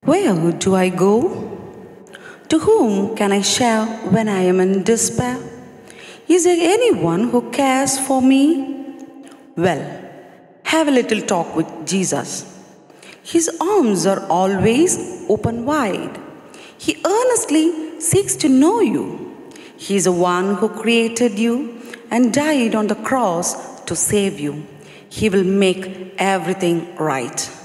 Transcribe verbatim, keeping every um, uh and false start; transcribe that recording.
Where do I go? To whom can I share when I am in despair? Is there anyone who cares for me? Well, have a little talk with Jesus. His arms are always open wide. He earnestly seeks to know you. He is the one who created you and died on the cross to save you. He will make everything right.